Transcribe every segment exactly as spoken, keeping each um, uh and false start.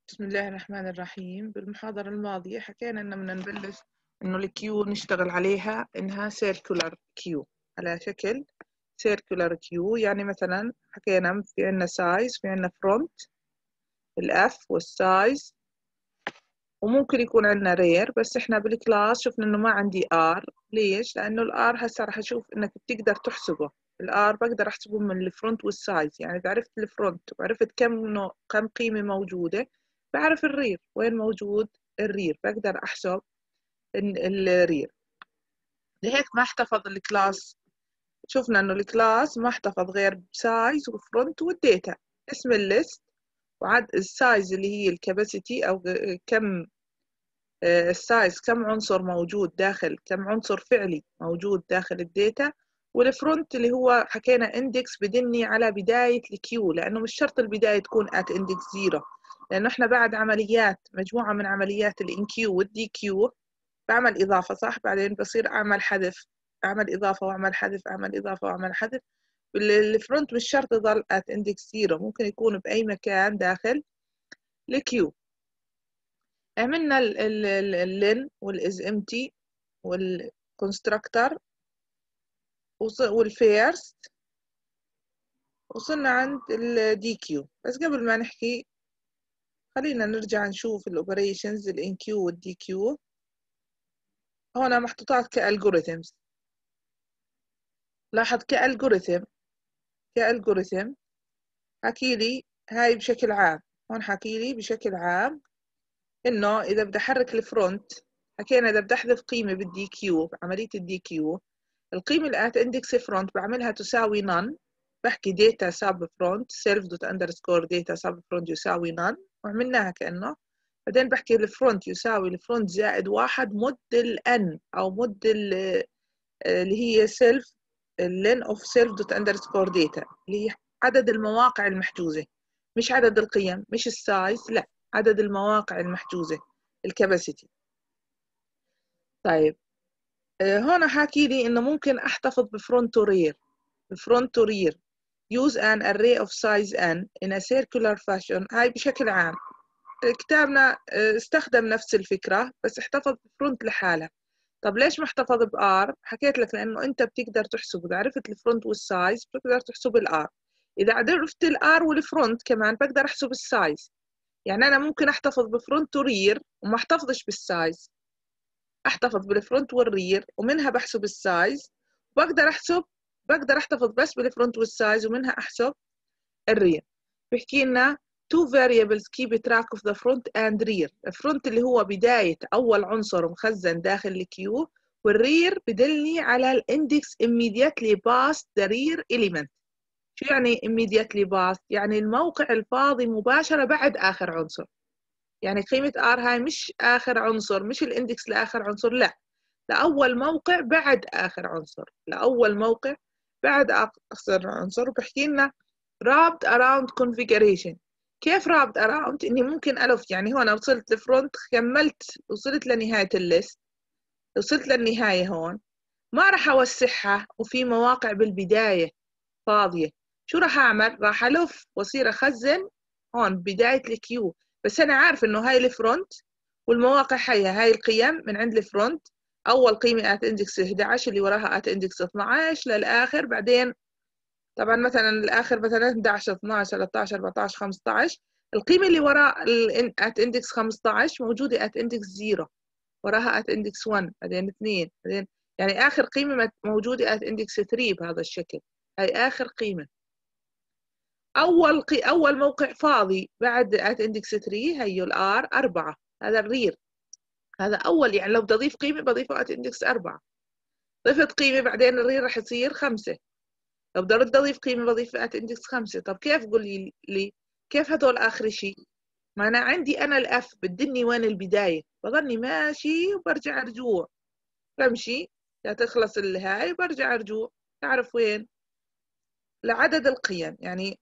بسم الله الرحمن الرحيم. بالمحاضرة الماضية حكينا إن بدنا نبلش إنه الكيو نشتغل عليها إنها circular كيو على شكل circular كيو. يعني مثلا حكينا في عنا size، في عنا front الأف والسايز، وممكن يكون عنا رير. بس إحنا بالكلاس شفنا إنه ما عندي R. ليش؟ لأنه الآر هسه راح أشوف إنك بتقدر تحسبه. الآر بقدر أحسبه من الفرونت والسايز. يعني إذا عرفت الفرونت وعرفت كم نوع كم قيمة موجودة، بعرف الرير وين موجود. الرير بقدر أحسب الرير. لهيك ما احتفظ الكلاس. شفنا إنه الكلاس ما احتفظ غير بسايز وفرونت والديتا، اسم الليست وعد السايز اللي هي الكاباسيتي أو كم السايز، كم عنصر موجود داخل، كم عنصر فعلي موجود داخل الداتا. والفرونت اللي هو حكينا اندكس بدني على بداية الكيو، لأنه مش شرط البداية تكون at index زيرو، لأنه احنا بعد عمليات مجموعة من عمليات الانكيو والدي كيو بعمل إضافة صح، بعدين بصير أعمل حذف، أعمل إضافة وأعمل حذف، أعمل إضافة وأعمل حذف. الفرونت مش شرط يضل at index زيرو، ممكن يكون بأي مكان داخل الكيو. عملنا اللين والإز امتي والكونستراكتر والفيرست، وصلنا عند الدي كيو. بس قبل ما نحكي خلينا نرجع نشوف الاوبريشنز الان كيو والدي كيو. هنا محطوطات كالجوريثمز. لاحظ كالجوريثم كالجوريثم حكي لي هاي بشكل عام. هون حكي لي بشكل عام انه اذا بدي احرك الفرونت، حكينا اذا بدي احذف قيمه بالدي كيو بعمليه الدي كيو، القيمة اللي at index front بعملها تساوي none. بحكي data sub front self dot underscore data sub front يساوي none، وعملناها كأنه. بعدين بحكي الفرونت يساوي الفرونت زائد واحد مد ال n أو مد اللي هي self len of self dot underscore data، اللي هي عدد المواقع المحجوزة، مش عدد القيم، مش السايز، لا، عدد المواقع المحجوزة، الكاباسيتي. طيب هنا حاكي لي إنه ممكن أحتفظ بفرونت ورير. بفرونت ورير use an array of size n in a circular fashion. هاي بشكل عام كتابنا استخدم نفس الفكرة بس احتفظ بفرونت لحالها. طب ليش ما احتفظ بآر؟ حكيت لك لأنه أنت بتقدر تحسب، إذا عرفت الفرونت والسايز بتقدر تحسب الآر. إذا عرفت الآر والفرونت كمان بقدر أحسب السايز. يعني أنا ممكن أحتفظ بفرونت ورير وما احتفظش بالسايز، احتفظ بالفرونت والرير ومنها بحسب السايز، وبقدر احسب بقدر احتفظ بس بالفرونت والسايز ومنها احسب الرير. بيحكي لنا two variables keep track of the front and rear. الفرونت اللي هو بداية أول عنصر مخزن داخل الكيو، والرير بدلني على الاندكس immediately past the rear element. شو يعني immediately past؟ يعني الموقع الفاضي مباشرة بعد آخر عنصر. يعني قيمة R هاي مش آخر عنصر، مش الاندكس لآخر عنصر، لا، لأول موقع بعد آخر عنصر، لأول موقع بعد آخر عنصر. وبحكي لنا wrapped around configuration. كيف wrapped around؟ إني ممكن ألف. يعني هون وصلت لفرونت، كملت، وصلت لنهاية الليست، وصلت للنهاية هون، ما راح أوسعها وفي مواقع بالبداية فاضية. شو راح أعمل؟ راح ألف وأصير أخزن هون بداية الكيو. بس أنا عارف إنه هاي الفرونت والمواقع حية، هاي القيم من عند الفرونت. أول قيمة at index إحدى عشر اللي وراها at index اثناشر للآخر. بعدين طبعا مثلا الآخر مثلا إحدى عشر اثناشر ثلاثة عشر أربعة عشر خمسة عشر. القيمة اللي وراء at index خمسة عشر موجودة at index صفر، وراها at index واحد، بعدين اثنين، بعدين يعني آخر قيمة موجودة at index ثلاثة بهذا الشكل. هاي آخر قيمة. أول قي... أول موقع فاضي بعد at index ثلاثة هي الآر أربعة، هذا الرير. هذا أول، يعني لو بدي أضيف قيمة بضيفه at index أربعة. ضفت قيمة بعدين الرير راح يصير خمسة. لو بدي أرد أضيف قيمة بضيف at index خمسة. طب كيف؟ قولي لي كيف هدول آخر شيء؟ ما أنا عندي أنا الأف بدني وين البداية، بضلني ماشي وبرجع رجوع، بمشي تخلص الهاي وبرجع رجوع، تعرف وين؟ لعدد القيم. يعني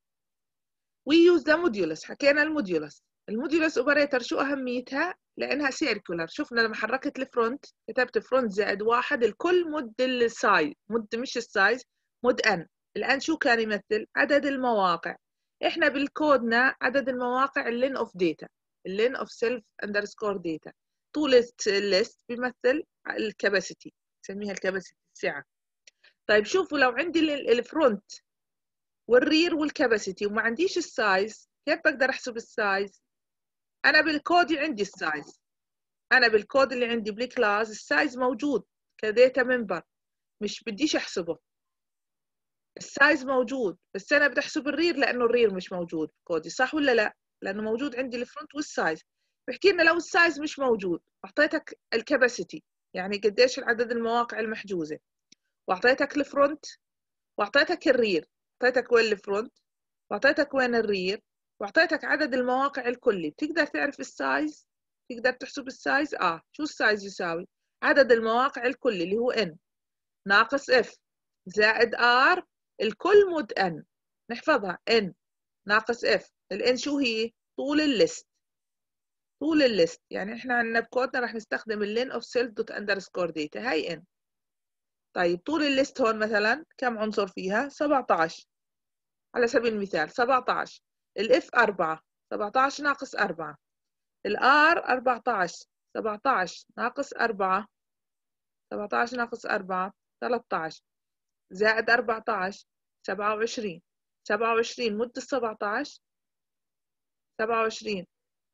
we use the modulus. حكينا الموديولس. الموديولس اوبريتر شو أهميتها؟ لأنها سيركولر. شفنا لما حركت الفرونت كتبت فرونت زائد واحد، الكل مد السايز، مد مش السايز، مد ان. الان شو كان يمثل؟ عدد المواقع. احنا بالكودنا عدد المواقع اللين اوف داتا، اللين اوف سيلف اندرسكور داتا. طول الليست بيمثل الكاباسيتي، نسميها الكاباسيتي السعة. طيب شوفوا لو عندي الفرونت والرير والكاباسيتي وما عنديش السايز، كيف بقدر احسب السايز؟ انا بالكود عندي السايز، انا بالكود اللي عندي بالكلاس السايز موجود كداتا ممبر، مش بديش احسبه. السايز موجود، بس انا بدي احسب الرير لانه الرير مش موجود في كودي، صح ولا لا؟ لانه موجود عندي الفرونت والسايز. بحكي لنا لو السايز مش موجود، اعطيتك الكاباسيتي يعني قديش عدد المواقع المحجوزه، واعطيتك الفرونت، واعطيتك الرير، اعطيتك وين الفرونت، واعطيتك وين الرير، واعطيتك عدد المواقع الكلي. بتقدر تعرف السايز؟ تقدر تحسب السايز؟ اه شو السايز يساوي؟ عدد المواقع الكلي اللي هو n ناقص f زائد r الكل مود n. نحفظها n ناقص f. ال n شو هي؟ طول الليست. طول الليست يعني احنا عندنا بكودنا راح نستخدم اللين اوف سيلف دوت اندرسكور داتا، هاي n. طيب طول الليست هون مثلا كم عنصر فيها؟ سبعطعش على سبيل المثال، سبعطعش. الاف أربعة، سبعطعش ناقص أربعة. الار أربعطعش، سبعطعش ناقص أربعة، سبعطعش ناقص أربعة ثلاثطعش زائد أربعطعش سبعة وعشرين. سبعة وعشرين مد السبعطعش، سبعة وعشرين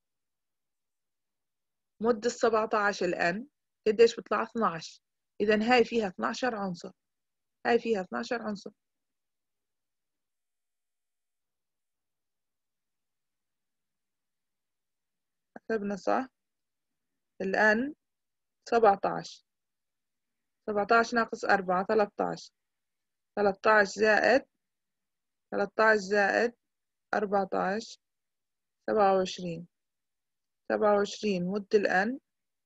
مد السبعطعش الان قديش بيطلع؟ اثنعش. اذا هاي فيها اثنعش عنصر، هاي فيها اثنعش عنصر. حسبنا صح؟ الان سبعطعش، سبعطعش ناقص أربعة ثلاثطعش، ثلاثطعش زائد ثلاثطعش زائد أربعطعش سبعة وعشرين. سبعة وعشرين مد الآن،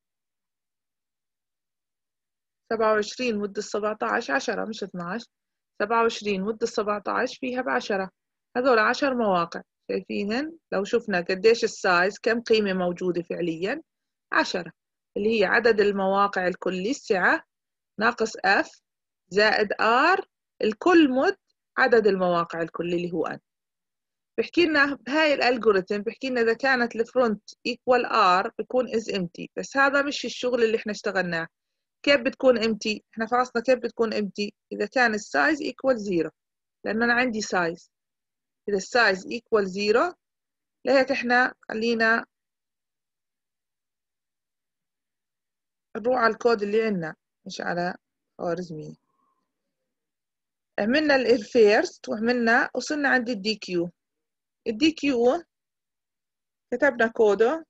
سبعة وعشرين مد السبعطعش عشرة مش اثنعش. سبعة وعشرين مد السبعطعش فيها بعشرة، هذول عشر مواقع. شايفينهن؟ لو شفنا قديش السايز كم قيمة موجودة فعليا؟ عشرة، اللي هي عدد المواقع الكلي السعة ناقص F زائد R الكل مد عدد المواقع الكلي اللي هو N. بحكي لنا بهاي الالجوريثم، بحكي لنا اذا كانت الفرونت ايكوال ار بيكون از امتي، بس هذا مش الشغل اللي احنا اشتغلناه. كيف بتكون امتي؟ احنا فحصنا كيف بتكون امتي اذا كان السايز ايكوال زيرو، لانه انا عندي سايز. اذا السايز ايكوال زيرو، لهيك احنا خلينا نروح على الكود اللي عندنا مش على خوارزمية. عملنا الفيرست وعملنا وصلنا عند الدي كيو. الدي كيو كتبنا كوده.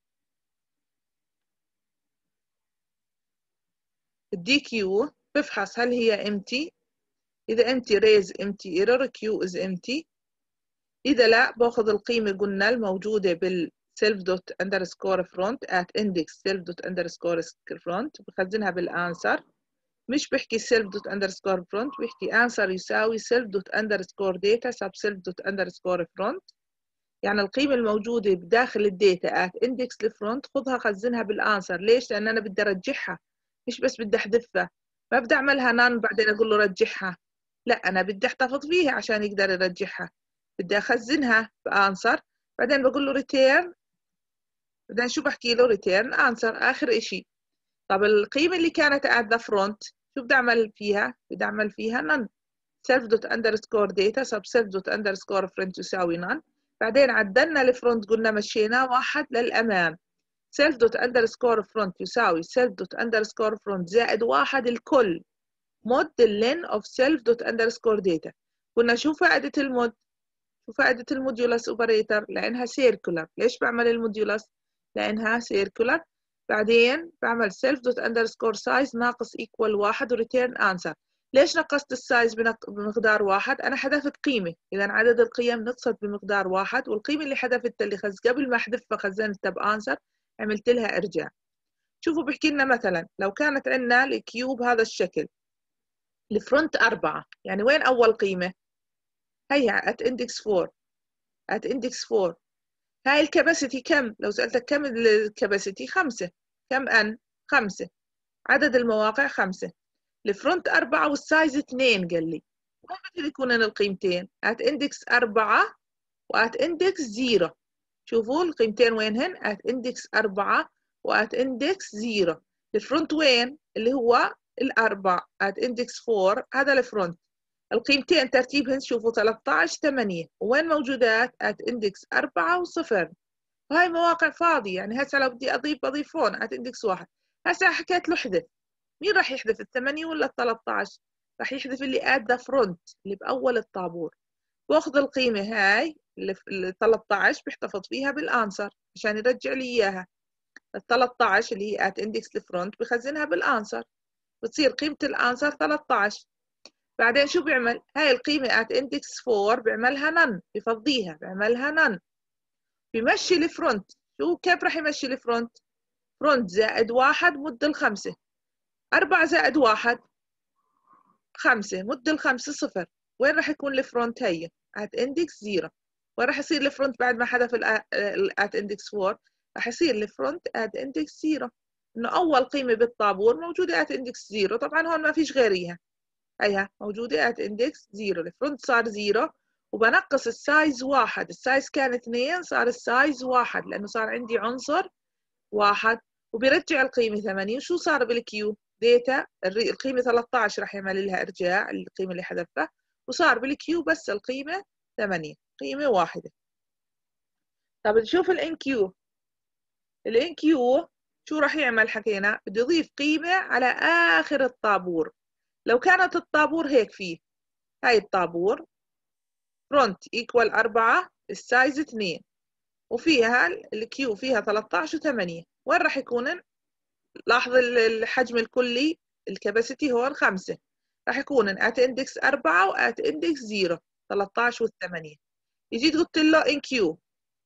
الدي كيو بفحص هل هي empty، إذا empty raise empty error q is empty. إذا لا باخذ القيمة قلنا الموجودة بال self dot underscore front at index self dot underscore front بخزنها بالانسر. مش بحكي self dot underscore front، بحكي answer يساوي self dot underscore data sub self dot underscore front. يعني القيمة الموجودة بداخل الداتا at index الفرونت خذها خزنها بالانسر. ليش؟ لأن أنا بدي أرجعها، مش بس بدي أحذفها. ما بدي أعملها نان بعدين أقول له رجعها، لا أنا بدي أحتفظ فيها عشان يقدر يرجعها. بدي أخزنها بانسر، بعدين بقول له return، بعدين شو بحكي له؟ return answer آخر إشي. طب القيمة اللي كانت at the front شو بدي أعمل فيها؟ بدي أعمل فيها none self dot underscore data sub self dot underscore front يساوي none. بعدين عدلنا الفرونت قلنا مشيناه واحد للأمام. self dot underscore front يساوي self dot underscore front زائد واحد الكل مود اللين of self dot underscore data. قلنا شو فائدة المود؟ شو فائدة الموديولس اوبريتر؟ لأنها سيركولر. ليش بعمل الموديولس؟ لأنها سيركولر. بعدين بعمل self dot underscore size ناقص equal واحد وريتيرن answer. ليش نقصت السايز بمقدار واحد؟ أنا حذفت قيمة، إذا عدد القيم نقصت بمقدار واحد، والقيمة اللي حذفتها اللي خز قبل ما أحذفها خزنتها بأنسر، عملت لها إرجاع. شوفوا بحكي لنا مثلا لو كانت عندنا الكيوب هذا الشكل، الفرونت أربعة، يعني وين أول قيمة؟ هيها at index four، at index four. هاي الكباسيتي كم؟ لو سألتك كم الكباسيتي؟ خمسة. كم أن؟ خمسة. عدد المواقع خمسة. الفرونت أربعة والسايز اثنين قال لي. وين بدهم يكونن القيمتين؟ at index أربعة وات اندكس زيرو. شوفوا القيمتين وينهن؟ ات اندكس أربعة وات اندكس زيرو. الفرونت وين؟ اللي هو الأربعة ات اندكس أربعة، هذا الفرونت. القيمتين ترتيبهن شوفوا ثلاثة عشر ثمانية، وين موجودات؟ ات اندكس أربعة وصفر. وهي مواقع فاضية، يعني هسه لو بدي أضيف بضيف هون ات اندكس واحد. هسه حكيت له احذف، مين راح يحذف؟ الثمانية ولا الثلاثة عشر؟ راح يحذف اللي ات ذا فرونت، اللي بأول الطابور. باخذ القيمة هاي اللي ال ثلاثة عشر بيحتفظ فيها بالانسر عشان يرجع لي اياها. ال ثلاثة عشر اللي هي ات اندكس الفرونت بخزنها بالانسر، بتصير قيمة الانسر ثلاثة عشر. بعدين شو بيعمل؟ هاي القيمة ات اندكس أربعة بيعملها نن، بفضيها بيعملها نن. بيمشي الفرونت. شو كيف راح يمشي الفرونت؟ فرونت زائد واحد مد الخمسة. أربعة زائد واحد خمسة، مد الخمسة صفر. وين راح يكون الفرونت؟ هي ات اندكس زيرو. وين راح يصير الفرونت بعد ما حذف الات اندكس أربعة؟ راح يصير الفرونت ات اندكس زيرو، انه اول قيمة بالطابور موجودة ات اندكس زيرو. طبعا هون ما فيش غيريها، هيها موجودة ات اندكس زيرو. الفرونت صار زيرو، وبنقص السايز واحد. السايز كان اثنين، صار السايز واحد لانه صار عندي عنصر واحد. وبيرجع القيمة ثمانية. وشو صار بالكيو؟ ديتا القيمة ثلاثة عشر راح يعمل لها ارجاع القيمة اللي حذفها، وصار بالكيو بس القيمة ثمانية، قيمة واحدة. طب نشوف الان كيو. الان كيو شو راح يعمل؟ حكينا بده يضيف قيمة على آخر الطابور. لو كانت الطابور هيك فيه، هاي الطابور فرونت ايكوال أربعة، السايز اثنين، وفيها الكيو فيها ثلاثة عشر و8، وين راح يكون؟ لاحظ الحجم الكلي الكباسيتي هون خمسة، راح يكون ات اندكس أربعة وات اندكس صفر، ثلاثة عشر والثمانية. جيت قلت له ان كيو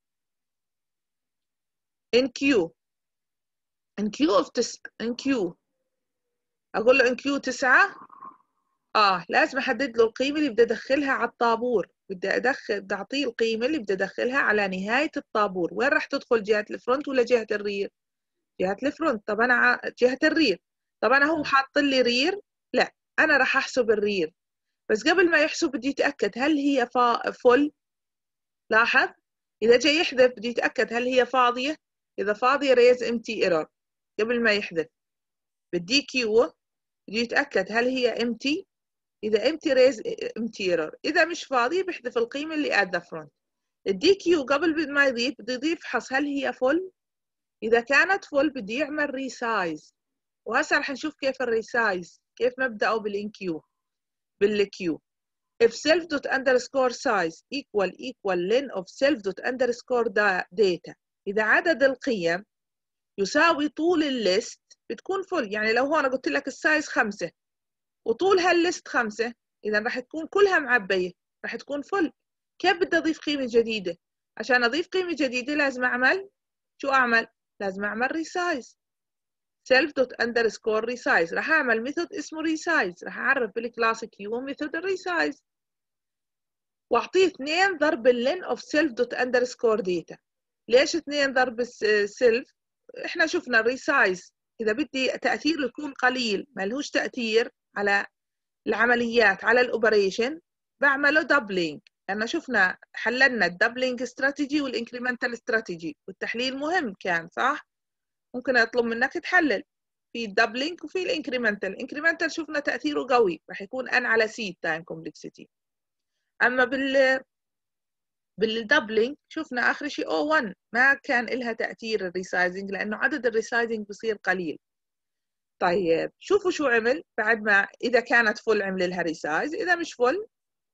ان كيو ان كيو اوف تس ان كيو، اقول له ان كيو تسعة. اه لازم احدد له القيمه اللي بدي ادخلها على الطابور. بدي ادخل بدي اعطيه القيمه اللي بدي ادخلها على نهايه الطابور. وين راح تدخل؟ جهه الفرونت ولا جهه الرير؟ جهه الفرونت. طب انا جهه الرير. طب انا هو حاط لي رير، لا انا راح احسب الرير. بس قبل ما يحسب بدي اتاكد هل هي فل. لاحظ اذا جاي يحذف بدي اتاكد هل هي فاضيه. اذا فاضيه ريز امتي ايرور قبل ما يحذف. بدي كيو بدي يتاكد هل هي امتي. اذا امتي ريز امتي ايرور. اذا مش فاضي بحذف القيمه اللي ات ذا فرونت. الدي كيو قبل ما يضيف بده يضيف فحص هل هي فل. اذا كانت فل بده يعمل ريسايز. وهسه رح نشوف كيف الريسايز، كيف مبدأه بالانكيو بالكيو. if self dot underscore size equal equal len of self dot underscore data. اذا عدد القيم يساوي طول الليست بتكون فل. يعني لو هون قلت لك السايز خمسة وطول هالليست خمسة، إذا راح تكون كلها معبية، راح تكون فل. كيف بدي أضيف قيمة جديدة؟ عشان أضيف قيمة جديدة لازم أعمل شو أعمل؟ لازم أعمل ريسايز. self dot underscore resize. راح أعمل ميثود اسمه ريسايز، راح أعرف بالكلاس كيو ميثود الريسايز، وأعطيه اثنين ضرب اللين of self dot underscore data. ليش اثنين ضرب السيلف؟ إحنا شفنا الريسايز إذا بدي تأثير يكون قليل ما لهوش تأثير على العمليات على الاوبريشن، بعمله دبلينج. لأن شفنا حللنا الدبلينج استراتيجي والانكريمنتال استراتيجي، والتحليل مهم كان صح؟ ممكن اطلب منك تحلل في الدبلينج وفي الانكريمنتال. الانكريمنتال شفنا تأثيره قوي، راح يكون ان على سي تايم كومبلكسيتي. اما بال بالدبلينج شفنا اخر شيء او واحد ما كان لها تأثير الريسايزنج لانه عدد الريسايزنج بصير قليل. طيب شوفوا شو عمل بعد ما اذا كانت فل عمل لها ريسايز، اذا مش فل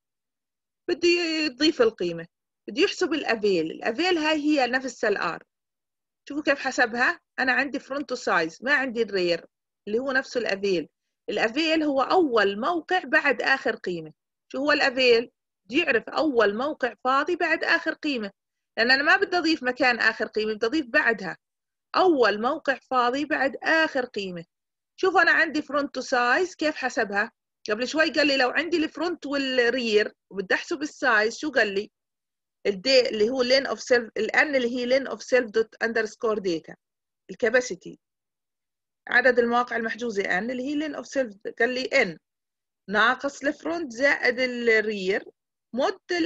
بده يضيف القيمة، بده يحسب الافيل. الافيل هاي هي نفسها الار. شوفوا كيف حسبها. انا عندي فرونتو سايز ما عندي الرير اللي هو نفسه الافيل. الافيل هو اول موقع بعد اخر قيمة. شو هو الافيل؟ بده يعرف اول موقع فاضي بعد اخر قيمة، لان انا ما بدي اضيف مكان اخر قيمة، بدي اضيف بعدها اول موقع فاضي بعد اخر قيمة. شوف انا عندي فرونتو سايز كيف حسبها. قبل شوي قال لي لو عندي الفرونت والرير وبدي احسب السايز، شو قال لي؟ الدي اللي هو لين اوف سيلف، الان اللي هي لين اوف سيلف دوت اندرسكور داتا. الكاباسيتي عدد المواقع المحجوزه ان اللي هي لين اوف سيلف، قال لي ان ناقص الفرونت زائد الرير مود الان.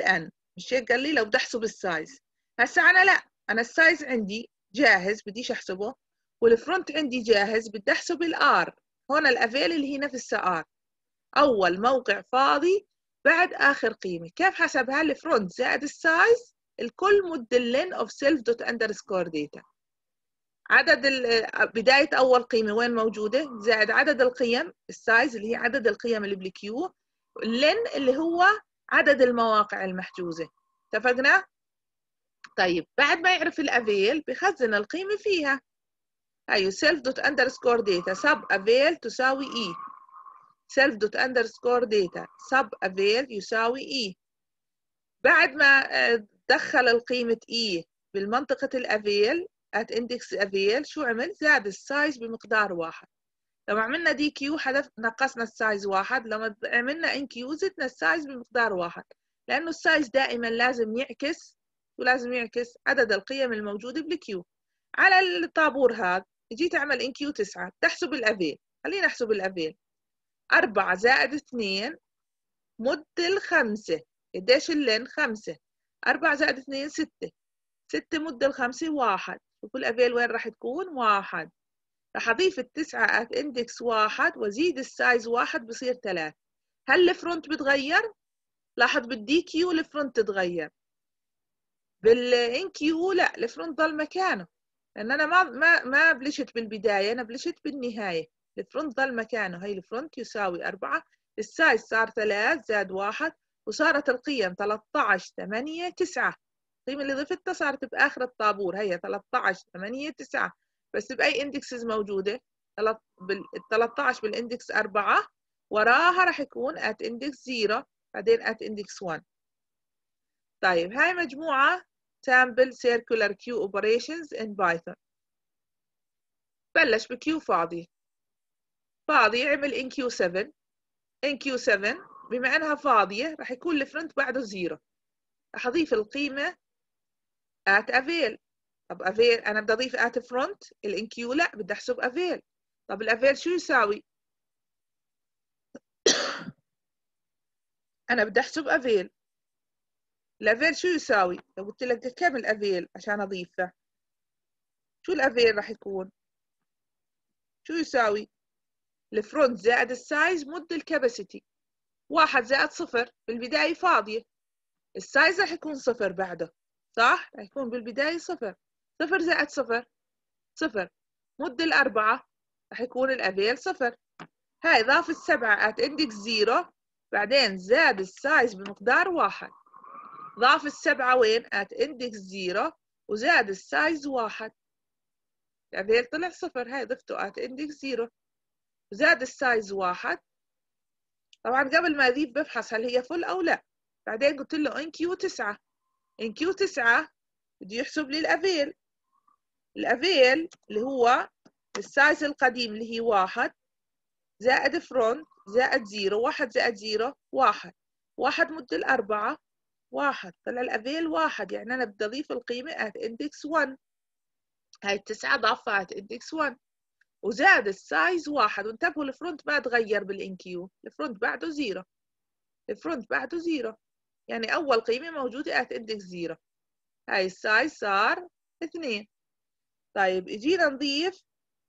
مش هيك قال لي لو بدي احسب السايز. هسا انا لا، انا السايز عندي جاهز بديش احسبه، والفرونت عندي جاهز بدي احسب الار. هون الافيل اللي هي نفسها ار، اول موقع فاضي بعد اخر قيمه. كيف حسبها؟ الفرونت زائد السايز الكل مد اللين اوف سيلف دوت اندرسكور داتا. عدد بدايه اول قيمه وين موجوده زائد عدد القيم، السايز اللي هي عدد القيم اللي بالكيو، اللين اللي هو عدد المواقع المحجوزه. اتفقنا؟ طيب بعد ما يعرف الافيل بخزن القيمه فيها. هاي سيلف دوت اندرسكور داتا سب افيل تساوي اي، سيلف دوت اندرسكور داتا سب افيل يساوي اي. بعد ما دخل القيمه اي بالمنطقه الافيل at index افيل، شو عمل؟ زاد السايز بمقدار واحد. لو عملنا دي كيو حذف نقصنا السايز واحد، لما عملنا ان كيو زدنا السايز بمقدار واحد، لانه السايز دائما لازم يعكس، ولازم يعكس عدد القيم الموجوده بالكيو. على الطابور هذا جيت اعمل ان كيو تسعة، تحسب الافيل. خلينا نحسب الافيل. أربعة زائد اثنين مد الخمسة. قديش اللين؟ خمسة. أربعة زائد اثنين ستة. ستة مد الخمسة واحد. شوفوا الافيل وين راح تكون؟ واحد. راح اضيف التسعة at index واحد وازيد السايز واحد بصير ثلاثة. هل الفرونت بتغير؟ لاحظ بالدي كيو الفرونت تتغير، بالان كيو لا، الفرونت ضل مكانه، لان انا ما ما ما بلشت بالبدايه، انا بلشت بالنهايه. الفرونت ضل مكانه. هي الفرونت يساوي أربعة، السايز صار ثلاثة زاد واحد، وصارت القيم ثلاثة عشر ثمانية تسعة. القيمه اللي ضفتها صارت باخر الطابور، هي ثلاثة عشر ثمانية تسعة. بس باي اندكسز موجوده؟ ال ثلاثة عشر بالاندكس أربعة، وراها راح يكون at index صفر، بعدين at index واحد. طيب هاي مجموعه sample circular queue operations in Python. بلش بكيو فاضي، فاضي عمل ان كيو سبعة. ان كيو سبعة بما انها فاضيه راح يكون الفرونت بعده زيرو، راح اضيف القيمه at avail. طب افيل انا بدي اضيف at front، الان كيو لا، بدي احسب افيل. طب الافيل شو يساوي؟ انا بدي احسب افيل. الافيل شو يساوي؟ لو قلت لك كم الافيل عشان اضيفه، شو الافيل راح يكون؟ شو يساوي؟ الفرونت زائد السايز مد الكاباسيتي. واحد زائد صفر، بالبداية فاضية، السايز راح يكون صفر بعده، صح؟ راح يكون بالبداية صفر. صفر زائد صفر صفر، مد الأربعة راح يكون الأفيل صفر. هاي ضاف السبعة at index زيرو، بعدين زاد السايز بمقدار واحد. ضاف السبعة وين؟ at index زيرو، وزاد السايز واحد. الأفيل طلع صفر، هاي ضفته at index زيرو، وزاد السايز واحد. طبعا قبل ما اضيف بفحص هل هي فل او لا. بعدين قلت له ان كيو تسعة. ان كيو تسعة بده يحسب لي الافيل. الافيل اللي هو السايز القديم اللي هي واحد زائد فرونت زائد زيرو. واحد زائد زيرو واحد. واحد مد الأربعة واحد، طلع الافيل واحد، يعني أنا بدي أضيف القيمة at index واحد. هاي التسعة ضافها at index واحد، وزاد السايز واحد. وانتبهوا الفرونت ما تغير بالان كيو، الفرونت بعده زيرو، الفرونت بعده زيرو، يعني أول قيمة موجودة at index زيرو. هاي السايز صار اثنين. طيب اجينا نضيف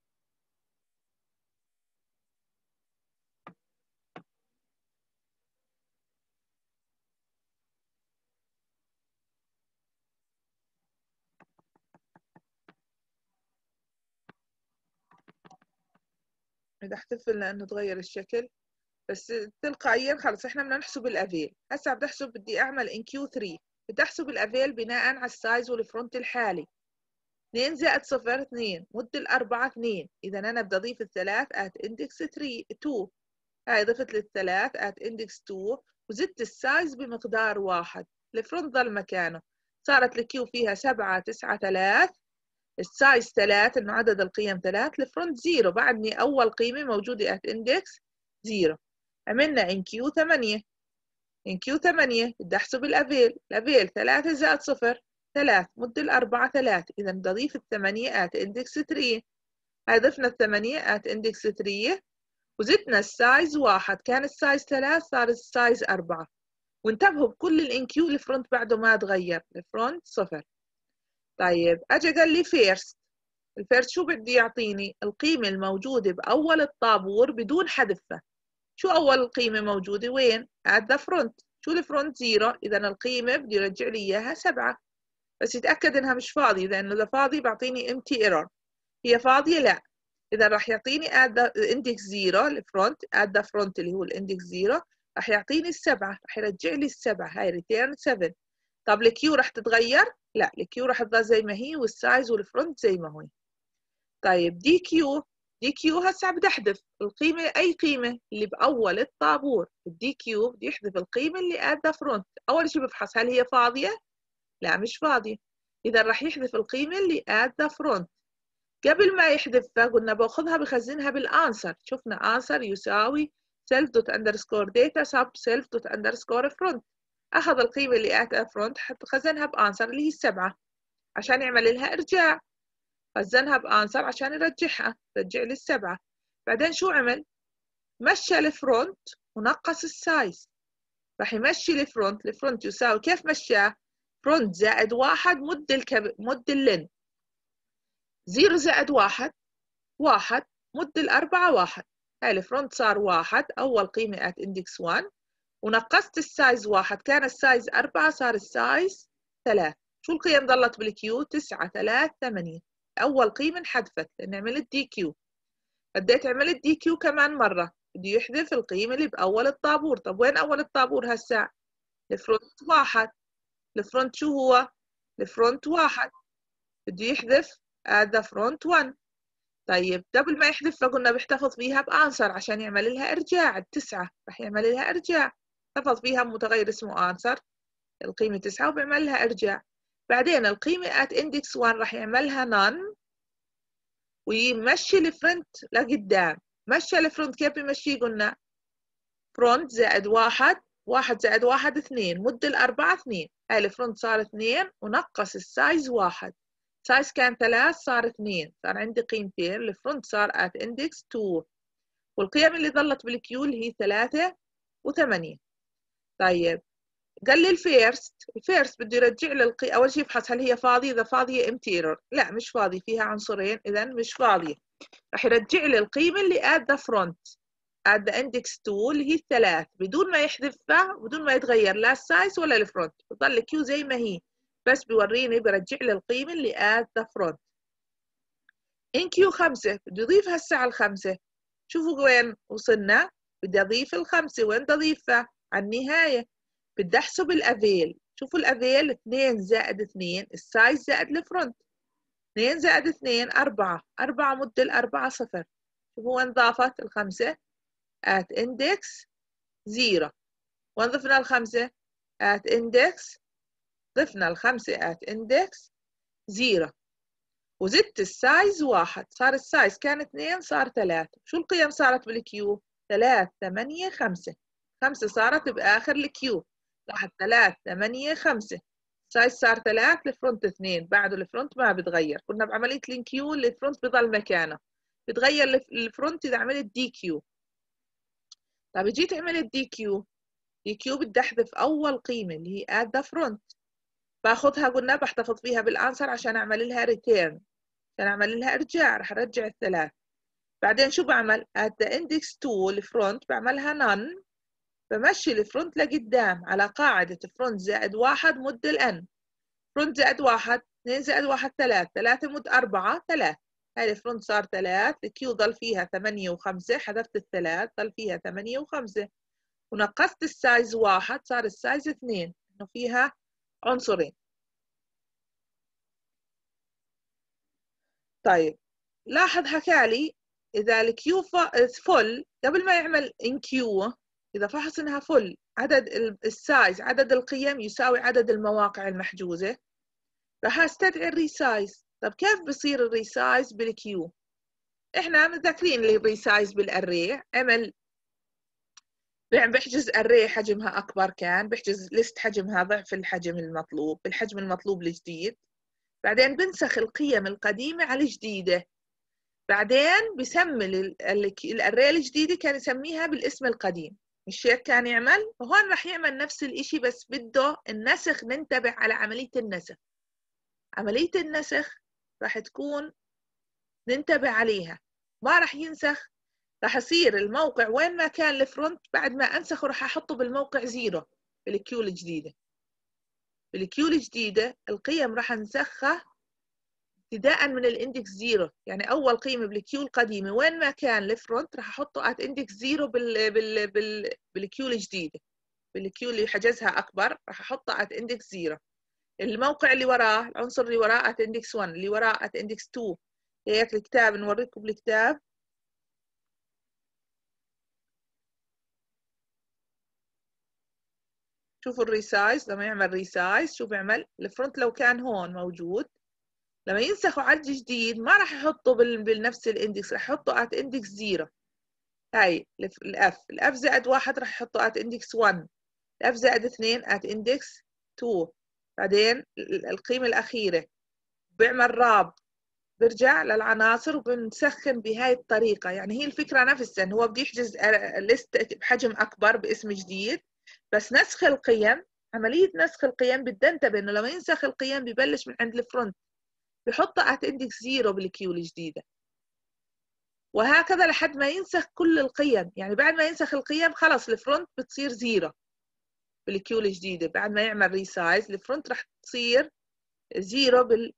بدي احتفل لانه تغير الشكل، بس تلقائيا خلص احنا بدنا نحسب الافيل. هسه بدي احسب، بدي اعمل ان كيو ثلاثة، بدي احسب الافيل بناء على السايز والفرونت الحالي. اثنين زائد صفر اثنين، مد الأربعة اثنين، إذا أنا بدي أضيف الثلاث at index ثلاثة اثنين. هاي ضفت للثلاث at index اثنين، وزدت السايز بمقدار واحد. الفرونت ضل مكانه، صارت الكيو فيها سبعة تسعة ثلاثة، السايز ثلاثة إنه عدد القيم ثلاث، الفرونت زيرو بعدني أول قيمة موجودة at index زيرو. عملنا إن كيو ثمانية. إن كيو ثمانية بدي أحسب الأفيل. الأفيل ثلاثة زائد صفر ثلاثة، مد الأربعة ثلاثة، إذا بدي أضيف الثمانية at index ثلاثة. هاي ضفنا الثمانية at index ثلاثة، وزدنا السايز واحد. كان السايز ثلاثة صار السايز أربعة. وانتبهوا بكل الان كيو الفرونت بعده ما تغير، الفرونت صفر. طيب اجى قال لي فيرست، الفيرست شو بده يعطيني؟ القيمة الموجودة بأول الطابور بدون حذفها. شو أول قيمة موجودة وين؟ at the front. شو الفرونت؟ زيرو، إذا القيمة بده يرجع لي إياها سبعة. بس يتأكد إنها مش فاضية، لأنه إذا فاضي بعطيني empty error. هي فاضية؟ لا. إذا راح يعطيني at the index زيرو الفرونت at the front اللي هو الاندكس زيرو، راح يعطيني السبعة، راح يرجع لي السبعة، هاي return سبعة. طب الكيو راح تتغير؟ لا، الكيو راح تظل زي ما هي، والسايز والفرونت زي ما هو. طيب دي كيو، دي كيو هسه بدي احذف القيمة، أي قيمة اللي بأول الطابور. الدي كيو بدي يحذف القيمة اللي at the front. أول شيء بفحص هل هي فاضية؟ لا مش فاضية، إذا راح يحذف القيمة اللي at the front. قبل ما يحذفها قلنا باخذها بخزنها بالانسر، شفنا انسر يساوي self dot underscore data sub self dot underscore front. أخذ القيمة اللي at the front حط خزنها بانسر اللي هي السبعة عشان يعمل لها إرجاع. خزنها بانسر عشان يرجعها، رجع لي السبعة. بعدين شو عمل؟ مشى الفرونت ونقص السايز. راح يمشي الفرونت، الفرونت يساوي كيف مشاه؟ فرونت زائد واحد مد الكب مد اللن. زيرو زائد واحد واحد مد الأربعة واحد. هاي الفرونت صار واحد، أول قيمة at index واحد، ونقصت السايز واحد، كان السايز أربعة صار السايز ثلاثة. شو القيم ضلت بالكيو؟ تسعة ثلاثة ثمانية. أول قيمة انحذفت لأن عملت دي كيو. بديت عملت دي كيو كمان مرة، بده يحذف القيمة اللي بأول الطابور. طب وين أول الطابور هسا؟ الفرونت واحد. الفرونت شو هو؟ الفرونت واحد، بده يحذف at the front واحد. طيب قبل ما يحذفها قلنا بيحتفظ فيها بانسر عشان يعمل لها ارجاع. التسعة راح يعمل لها ارجاع، احتفظ فيها بمتغير اسمه انسر القيمة تسعة وبيعمل لها ارجاع. بعدين القيمة at index واحد راح يعملها none ويمشي الفرونت لقدام. مشى الفرونت كيف بيمشيه؟ قلنا فرونت زائد واحد، واحد زائد واحد اثنين، مد الأربعة اثنين. هاي الفرونت صار اثنين ونقص السايز واحد. سايز كان ثلاث صار اثنين، صار عندي قيمتين. الفرونت صار at index اثنين، والقيم اللي ظلت بالكيو اللي هي ثلاثة وثمانية. طيب قال لي الفيرست، الفيرست بده يرجع لي القي... أول شيء يفحص هل هي فاضية، إذا فاضية empty error. لا مش فاضية، فيها عنصرين، إذا مش فاضية. راح يرجع لي القيمة اللي at the front at the index اثنين اللي هي الثلاث، بدون ما يحذفها، بدون ما يتغير لا السايز ولا الفرونت، بتضل كيو زي ما هي، بس بيوريني برجع لي القيمة اللي at the front. ان كيو خمسة بده يضيف هسه على الخمسة. شوفوا وين وصلنا، بدي اضيف الخمسة. وين بدي اضيفها؟ على النهاية. بدي احسب الافيل. شوفوا الافيل اثنين زائد اثنين، السايز زائد الفرونت. اثنين زائد اثنين أربعة، أربعة مد الأربعة صفر. شوفوا وين ضافت الخمسة؟ at index زيرو. وين ضفنا الخمسة؟ at index، ضفنا الخمسة at index زيرو، وزدت السايز واحد، صار السايز كان اثنين صار ثلاثة. شو القيم صارت بالكيو؟ ثلاثة ثمانية خمسة. خمسة صارت بآخر الكيو، راحت ثلاثة ثمانية خمسة. السايز صار ثلاثة، الفرونت اثنين، بعده الفرونت ما بتغير. كنا بعملية الكيو الفرونت بضل مكانه، بتغير الفرونت إذا عملت دي كيو. طيب جيت عملت دي كيو، دي كيو بدي احذف اول قيمه اللي هي at the front. باخذها قلنا بحتفظ فيها بالانسر عشان اعمل لها ريتيرن، عشان اعمل لها ارجاع. راح ارجع الثلاث. بعدين شو بعمل؟ at the index اثنين الفرونت بعملها none، بمشي الفرونت لقدام على قاعده فرونت زائد واحد مد الان. فرونت زائد واحد، اثنين زائد واحد ثلاثة، ثلاثة مد أربعة ثلاثة. هاي الفرونت صار ثلاث، الكيو ضل فيها ثمانية وخمسة، حذفت الثلاث ضل فيها ثمانية وخمسة، ونقصت السايز واحد صار السايز اثنين، انه فيها عنصرين. طيب لاحظ حكالي اذا الكيو فل قبل ما يعمل ان كيو، اذا فحص انها فل عدد السايز عدد القيم يساوي عدد المواقع المحجوزه، راح استدعي الريسايز. طب كيف بصير الريسايز بالكيو؟ احنا متذكرين الريسايز بالاري، عمل بيحجز array حجمها أكبر، كان بيحجز list حجمها ضعف الحجم المطلوب بالحجم المطلوب الجديد. بعدين بنسخ القيم القديمة على الجديدة. بعدين بسمي الarray الجديدة، كان يسميها بالاسم القديم. مش هيك كان يعمل؟ وهون رح يعمل نفس الإشي، بس بده النسخ. ننتبه على عملية النسخ. عملية النسخ رح تكون ننتبه عليها، ما رح ينسخ. رح يصير الموقع وين ما كان الفرونت، بعد ما انسخه رح احطه بالموقع زيرو بالكيو الجديدة. بالكيو الجديدة القيم رح نسخها ابتداء من الاندكس زيرو، يعني اول قيمة بالكيو القديمة وين ما كان الفرونت رح احطه ات اندكس زيرو بال بال بال بالكيو الجديدة. بالكيو اللي حجزها اكبر رح احطه ات اندكس زيرو. الموقع اللي وراه، العنصر اللي وراه ات اندكس واحد، اللي وراه ات اندكس اثنين. هيك الكتاب نوريكم بالكتاب. شوفوا الريسايز، لما يعمل ريسايز شو بيعمل؟ الفرونت لو كان هون موجود، لما ينسخوا عدد جديد ما راح يحطوا بنفس الاندكس، راح يحطوا ات اندكس زيرو. هاي الاف الاف زائد واحد راح يحطوا ات اندكس واحد، الاف زائد اثنين ات اندكس اثنين. بعدين القيمة الأخيرة بيعمل راب، برجع للعناصر وبنسخن بهاي الطريقة. يعني هي الفكرة نفسها، هو بده يحجز ليست بحجم أكبر باسم جديد، بس نسخ القيم، عملية نسخ القيم بدنا ننتبه إنه لما ينسخ القيم ببلش من عند الفرونت، بحطها at index زيرو بالكيو الجديدة، وهكذا لحد ما ينسخ كل القيم. يعني بعد ما ينسخ القيم خلص الفرونت بتصير زيرو بالكيو الجديدة. بعد ما يعمل ريسايز الفرونت رح تصير زيرو بال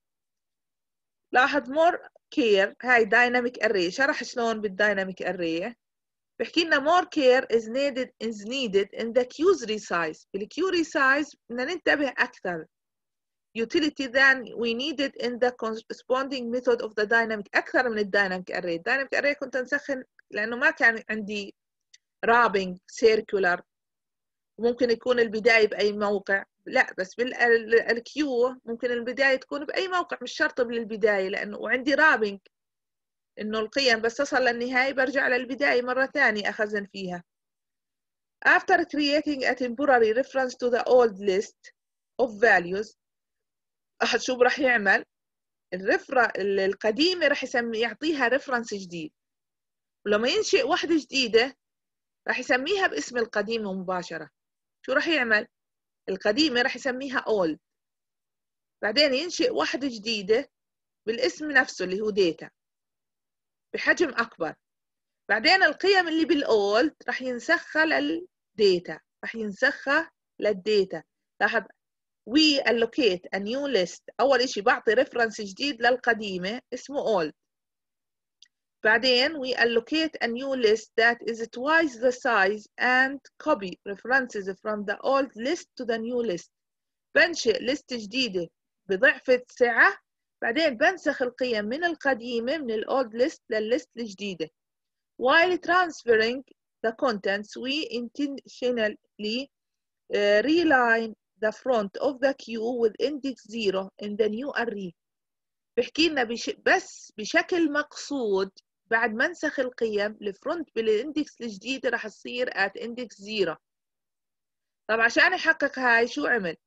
لاحظ مور كير. هاي دايناميك اري، شرح شلون بالدايناميك اري. بحكي لنا more care is needed is needed in the queues resize. بالكيو resize بدنا ننتبه أكثر utility than we needed in the corresponding method of the dynamic، أكثر من الدايناميك array. الدايناميك array كنت نسخن لأنه ما كان عندي wrapping circular، ممكن يكون البداية بأي موقع. لا، بس بالكيو ممكن البداية تكون بأي موقع، مش شرط بالبداية، لأنه وعندي رابنج إنه القيم بس تصل للنهاية برجع للبداية مرة ثانية أخزن فيها. After creating a temporary reference to the old list of values، أحد شو راح يعمل؟ الرفرة القديمة راح يسمي يعطيها ريفرنس جديد، ولما ينشئ واحدة جديدة راح يسميها باسم القديمة مباشرة. شو راح يعمل؟ القديمة راح يسميها old، بعدين ينشئ واحدة جديدة بالاسم نفسه اللي هو data بحجم أكبر. بعدين القيم اللي بالأولد راح ينسخها للديتا، راح ينسخها للديتا. لاحظ we allocate a new list. أول إشي بعطي ريفرنس جديد للقديمة اسمه old. بعدين we allocate a new list that is twice the size and copy references from the old list to the new list. بنشئ ليست جديدة بضعف السعة، بعدين بنسخ القيم من القديمة من الأولد ليست للليست الجديدة. While transferring the contents, we intentionally uh, reline the front of the queue with index zero in the new array. بحكي لنا بش... بس بشكل مقصود بعد ما نسخ القيم الفرونت بالاندكس الجديدة راح تصير at index zero. طب عشان يحقق هاي شو عمل؟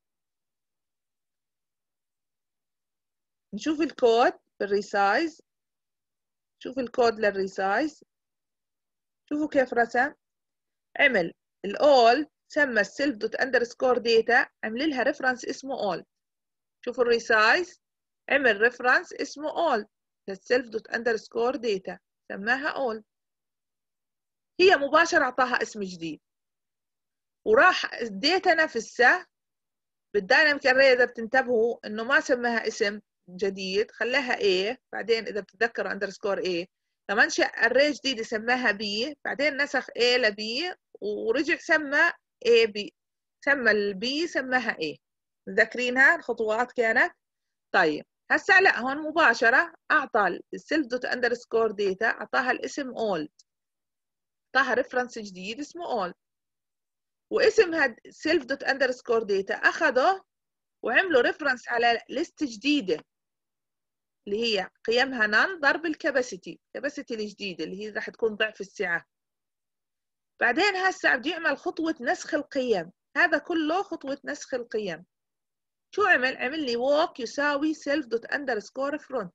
نشوف الكود بالريسايز. شوف الكود للريسايز، شوفوا كيف رسم. عمل الأول، سمى السيلف دوت اندرسكور داتا، عمل لها ريفرنس اسمه اول. شوفوا الريسايز، عمل ريفرنس اسمه اول للسيلف دوت اندرسكور داتا، سماها اول. هي مباشرة اعطاها اسم جديد، وراح الداتا نفسها بالدايناميك اري اذا بتنتبهوا انه ما سماها اسم جديد، خلاها A. بعدين اذا بتتذكروا اندرسكور A، لما انشأ اري جديد سماها B، بعدين نسخ A ل B ورجع سمى A B، سمى البي سماها A. مذكرينها الخطوات كانت؟ طيب هسه لا، هون مباشرة اعطى السيلف دوت اندرسكور داتا، اعطاها الاسم اولد، اعطاها ريفرنس جديد اسمه اولد، واسم هاد سيلف دوت اندرسكور داتا اخذه وعملوا ريفرنس على ليست جديدة اللي هي قيمها نان ضرب الكاباسيتي، الكاباسيتي الجديدة اللي هي راح تكون ضعف السعة. بعدين هسه بده يعمل خطوة نسخ القيم، هذا كله خطوة نسخ القيم. شو عمل؟ عمل لي walk يساوي self dot underscore front.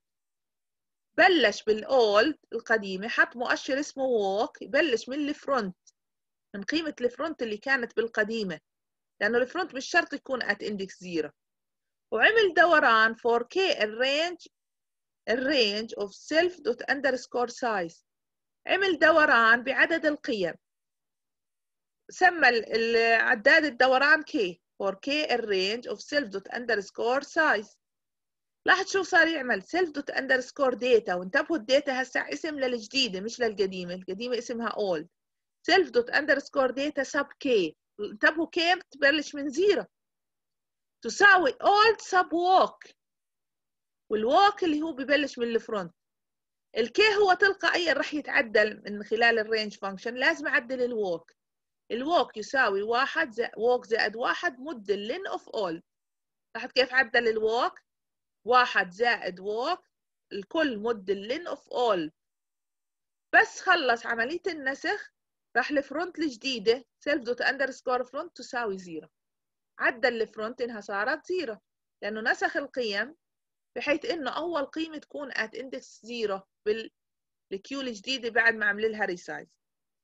بلش بالأولد القديمة، حط مؤشر اسمه walk يبلش من الفرونت من قيمة الفرونت اللي كانت بالقديمة، لأنه الفرونت مش شرط يكون at index زيرو. وعمل دوران for k الرينج الرينج of self dot underscore size. عمل دوران بعدد القيم، سمى عداد الدوران k for k الرينج of self dot underscore size. لاحظ شو صار يعمل self dot underscore data. وانتبهوا الداتا هسه اسم للجديدة مش للقديمة، القديمة اسمها old. self dot underscore data sub k. انتبهوا k بتبلش من زيرو تساوي old sub walk، والوالك اللي هو ببلش من الفرونت. الكي هو تلقائيا راح يتعدل من خلال الرينج فانكشن، لازم اعدل الوالك. الوالك يساوي واحد زائد walk زائد واحد مد اللين اوف اول. لاحظ كيف عدل الوالك؟ واحد زائد walk الكل مد اللين اوف اول. بس خلص عملية النسخ راح الفرونت الجديدة سيلف دوت اندرسكور فرونت تساوي زيرو. عدل الفرونت انها صارت زيرو لانه نسخ القيم بحيث انه اول قيمة تكون at index زيرو بالكيو الجديدة بعد ما عمل لها ريسايز.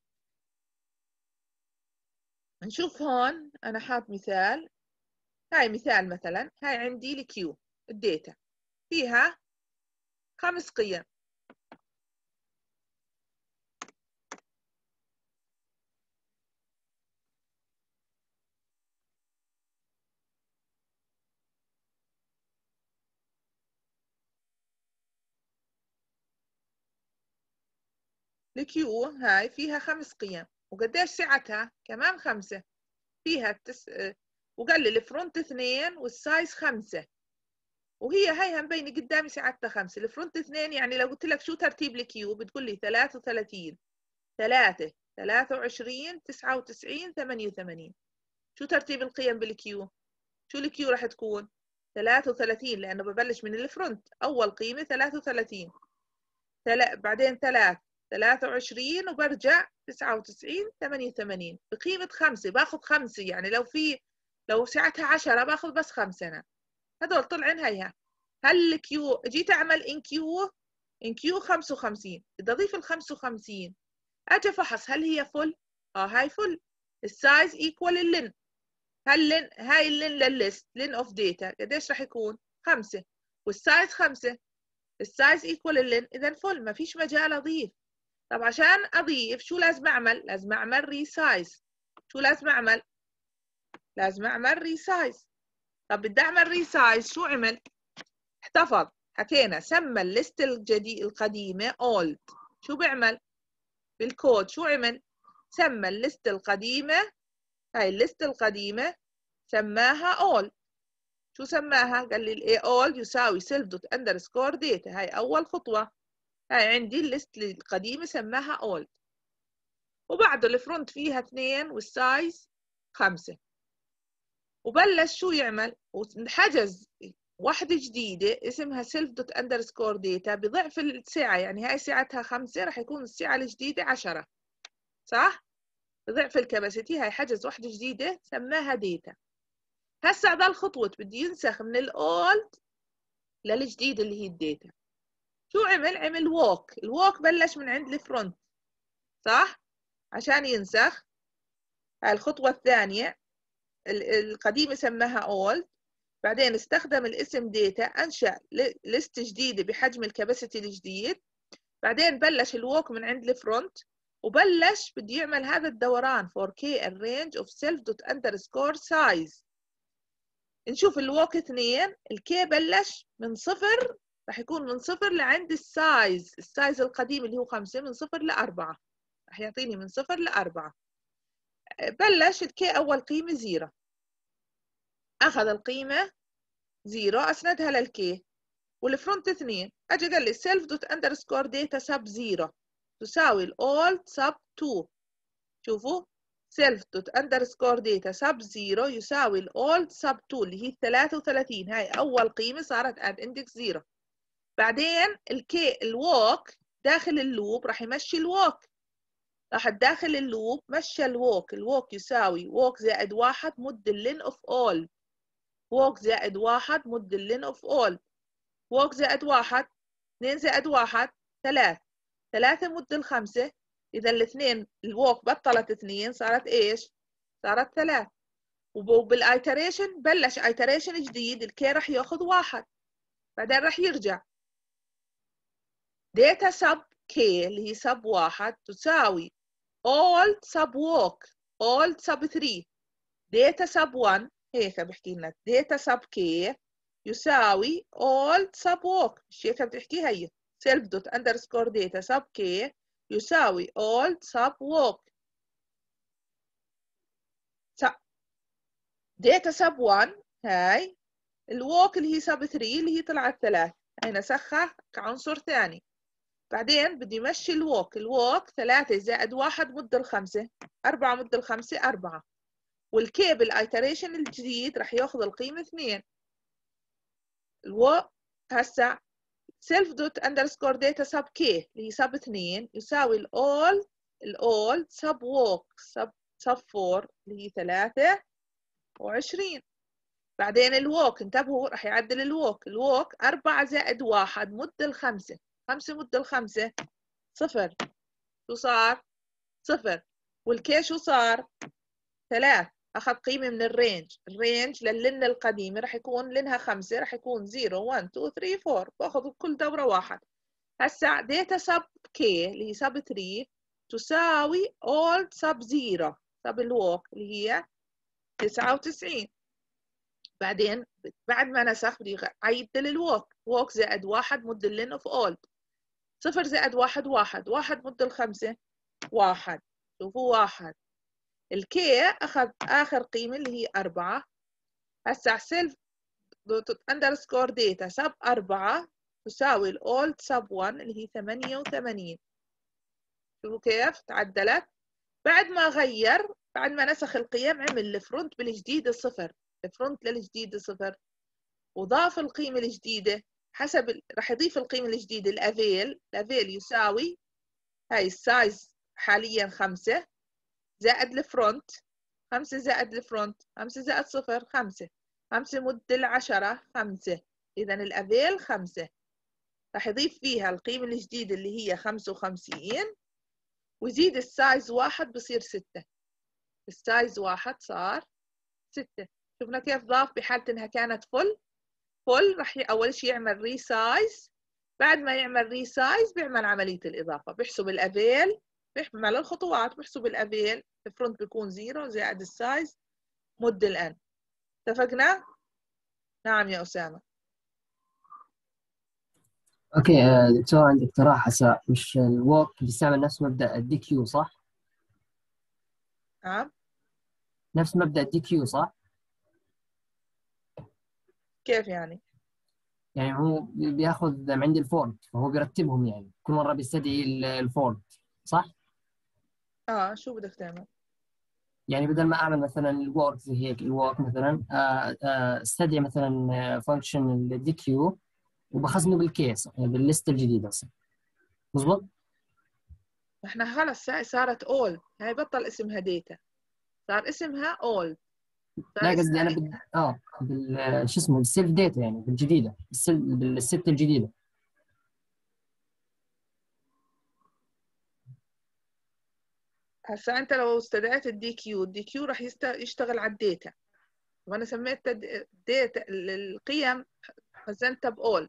نشوف هون انا حاط مثال. هاي مثال مثلا، هاي عندي الكيو الداتا فيها خمس قيم. الكيو هاي فيها خمس قيم، وقديش سعتها؟ كمان خمسة. فيها تس... وقال لي الفرونت اثنين والسايز خمسة، وهي هاي هم مبينة قدامي سعتها خمسة. الفرونت اثنين يعني لو قلت لك شو ترتيب الكيو بتقول لي ثلاثة وثلاثين، ثلاثة، ثلاثة وعشرين، تسعة وتسعين، ثمانية وثمانين. شو ترتيب القيم بالكيو؟ شو الكيو راح تكون؟ ثلاثة وثلاثين لأنه ببلش من الفرونت، أول قيمة ثلاثة وثلاثين، تل... بعدين ثلاثة، ثلاثة وعشرين، وبرجع تسعة وتسعين، ثمانية وثمانين بقيمة خمسة. باخذ خمسة، يعني لو في لو سعتها عشرة باخذ بس خمسة أنا. هدول طلعن هيها. هل الكيو جيت أعمل إن كيو إن كيو خمسة وخمسين، بدي أضيف ال خمسة وخمسين، أجي فحص هل هي فل؟ آه هاي فل. السايز إيكوال اللين. هل لين هاي اللين للليست لين اوف داتا قديش راح يكون؟ خمسة، والسايز خمسة. السايز ايكوال اللين، اذا فل ما فيش مجال اضيف. طب عشان اضيف شو لازم اعمل؟ لازم اعمل ريسايز. شو لازم اعمل؟ لازم اعمل ريسايز. طب بدي اعمل ريسايز شو عمل؟ احتفظ، حكينا سمى الليست الجديد القديمة old. شو بيعمل؟ بالكود شو عمل؟ سمى الليست القديمة، هاي الليست القديمة سماها all. شو سماها؟ قال لي الاي all يساوي self dot underscore data. هاي أول خطوة. هاي عندي الليست القديمة سماها all، وبعده الفرونت فيها اثنين والسايز خمسة. وبلش شو يعمل؟ وحجز واحدة جديدة اسمها self dot underscore data بضعف السعة. يعني هاي سعتها خمسة، راح يكون السعة الجديدة عشرة، صح؟ بضعف الكباسيتي. هاي حجز واحدة جديدة سماها داتا. هسا ضل خطوة بدي ينسخ من الاولد للجديد اللي هي الداتا. شو عمل؟ عمل ووك. الووك بلش من عند الفرونت، صح؟ عشان ينسخ. هاي الخطوة الثانية. القديمة سماها old، بعدين استخدم الاسم داتا، أنشأ ليست جديدة بحجم الكباسيتي الجديد، بعدين بلش الووك من عند الفرونت، وبلش بده يعمل هذا الدوران for k الرينج of self dot underscore size. نشوف الووك اثنين، الكي بلش من صفر، راح يكون من صفر لعند السايز، السايز القديم اللي هو خمسة، من صفر لأربعة، راح يعطيني من صفر لأربعة. بلش الكي أول قيمة زيرو، أخذ القيمة زيرو أسندها للكي، والفرونت اثنين أجي قال لي self dot underscore data sub زيرو تساوي الأولد sub تو. شوفوا self dot underscore data sub زيرو يساوي الأولد sub تو اللي هي ثلاثة وثلاثين. هاي أول قيمة صارت at index زيرو. بعدين الكي الووك داخل اللوب راح يمشي الووك، راح داخل اللوب مشى الووك. الووك يساوي ووك زائد واحد مد اللين اوف اول. ووك زائد واحد مد اللين اوف اول. ووك زائد واحد، اثنين زائد واحد ثلاث، ثلاثة مد الخمسة، إذا الاثنين الووك بطلت اثنين صارت إيش؟ صارت ثلاث. وبالايتريشن بلش ايتريشن جديد، الكي راح ياخذ واحد بعدين راح يرجع. داتا سب كي اللي هي سب واحد تساوي old sub walk old sub ثري داتا سب واحد، هيك بحكي لنا داتا سب كي يساوي old sub walk، مش هيك بتحكي هي self dot underscore data sub كي يساوي old sub walk. داتا سب واحد هاي الووك اللي هي سب ثري اللي هي طلعت ثلاث، هاي نسخها كعنصر ثاني. بعدين بدي يمشي الووك، الووك ثلاثة زائد واحد مد الخمسة، أربعة مد الخمسة أربعة، والكي بالايتريشن الجديد راح ياخذ القيمة اثنين. الووك هسا سيلف دوت اندرسكور داتا سب كي اللي هي سب اثنين يساوي الأول الأول سب ووك سب سب فور اللي هي ثلاثة وعشرين. بعدين الووك انتبهوا راح يعدل الووك، الووك أربعة زائد واحد مد الخمسة، خمسة مد الخمسة صفر، شو صار؟ صفر. والكي شو صار؟ ثلاث، أخذ قيمة من الرينج، الرينج للن القديمة راح يكون لنها خمسة، راح يكون زيرو واحد اثنين ثلاثة أربعة، باخذ كل دورة واحد. هسا داتا سب كي اللي هي سب ثري تساوي اولد سب زيرو سب الووك اللي هي تسعة وتسعين. بعدين بعد ما نسخ بدي أعدل الووك، ووك زائد واحد مد اللين اوف اولد، صفر زائد واحد واحد، واحد مد الخمسة واحد، شوفوا واحد. الكي أخذ آخر قيمة اللي هي أربعة. هسا سيلف اندرسكور داتا سب أربعة تساوي الأولد سب واحد اللي هي ثمانية وثمانين. شوفوا كيف تعدلت؟ بعد ما غير، بعد ما نسخ القيم عمل الفرونت بالجديد الصفر، الفرونت للجديد صفر، وضاف القيمة الجديدة حسب ال... راح يضيف القيمة الجديدة الافيل، الافيل يساوي هاي السايز حاليا خمسة زائد الفرونت، خمسة زائد الفرونت، خمسة زائد صفر خمسة، خمسة مد العشرة خمسة، إذا الافيل خمسة. راح يضيف فيها القيمة الجديدة اللي هي خمسة وخمسين ويزيد السايز واحد بصير ستة، السايز واحد صار ستة. شفنا كيف ضاف بحالة انها كانت فل فل راح اول شيء يعمل ريسايز، بعد ما يعمل ريسايز بيعمل عملية الإضافة، بيحسب الأفيل، بيعمل الخطوات، بيحسب الأفيل، الفرونت بيكون زيرو زائد السايز مد الان. اتفقنا؟ نعم يا أسامة. اوكي آه، دكتور عندي اقتراح هسه، مش الووك بيستعمل نفس مبدأ الدي كيو صح؟ نعم. نفس مبدأ الدي كيو صح؟ كيف يعني؟ يعني هو بياخذ من عندي الفورد فهو بيرتبهم، يعني كل مرة بيستدعي ال- الفورد صح؟ اه شو بدك تعمل؟ يعني بدل ما اعمل مثلا الورك زي هيك الورك مثلا آه، آه، استدعي مثلا فانكشن الدي كيو وبخزنه بالكيس يعني بالليست الجديدة اصلا، مظبوط؟ احنا خلص هاي صارت اول، هاي بطل اسمها ديتا، صار اسمها اول، لا صار قصدي اسمها انا بال اه بال شو اسمه بالسيلف داتا، يعني بالجديدة بالسل... بالست الجديدة. هسا انت لو استدعيت الدي كيو، الدي كيو راح يست... يشتغل على الداتا، وانا سميت الداتا القيم خزنتها باول.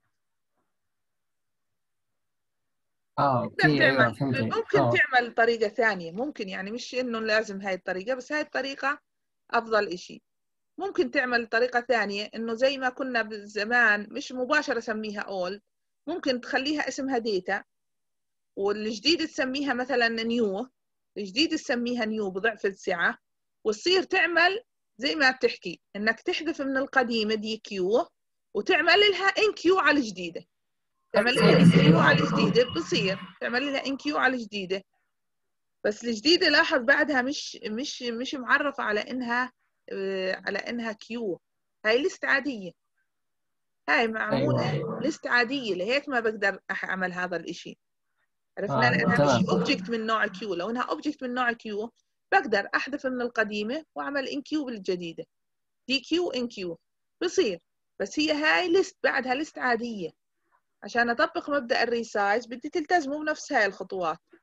اه تقدر اوكي ايوه تعمل، فهمت عليك. ممكن اه تعمل طريقة ثانية، ممكن يعني مش انه لازم هاي الطريقة، بس هاي الطريقة افضل اشي. ممكن تعمل طريقة ثانية انه زي ما كنا بالزمان مش مباشرة سميها اول، ممكن تخليها اسمها داتا، والجديد تسميها مثلا نيو، الجديد تسميها نيو بضعف السعة، وتصير تعمل زي ما بتحكي انك تحذف من القديمة دي كيو وتعمل لها ان كيو على الجديدة، تعمل لها ان كيو على الجديدة بصير تعمل لها ان كيو على الجديدة. بس الجديدة لاحظ بعدها مش مش مش معرفة على انها آه، على انها كيو، هاي ليست عادية، هاي ايوه معمولة ليست عادية، لهيك ما بقدر اعمل هذا الاشي. عرفنا آه. لانها مش تمام. اوبجكت من نوع كيو، لو انها اوبجكت من نوع كيو بقدر احذف من القديمة واعمل ان كيو بالجديدة، دي كيو ان كيو بصير. بس هي هاي ليست بعدها ليست عادية، عشان اطبق مبدأ الريسايز بدي تلتزموا بنفس هاي الخطوات.